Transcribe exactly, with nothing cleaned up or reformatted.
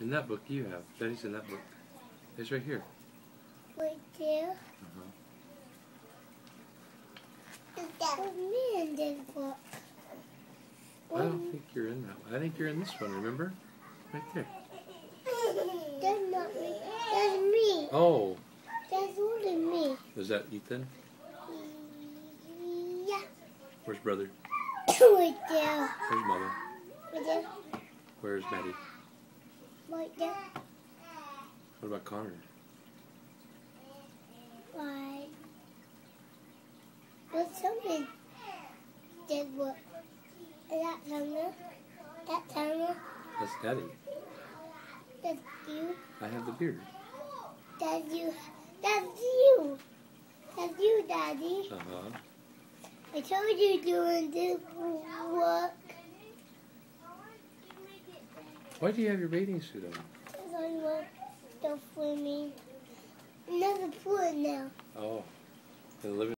In that book you have. Daddy's in that book. It's right here. Right there? Uh-huh. Is that me in this book? I don't think you're in that one. I think you're in this one, remember? Right there. That's not me. That's me. Oh. That's only me. Is that Ethan? Yeah. Where's brother? Right there. Where's mother? Right there. Where's Maddie? Right there. What about Connor? Right. What's something? This book. That Tanner. That Tanner. That's Daddy. That's you. I have the beard. That's you. That's you. That's you, Daddy. Uh-huh. I told you doing this work. Why do you have your bathing suit on? Because I want stuff for me. Another foot now. Oh. The living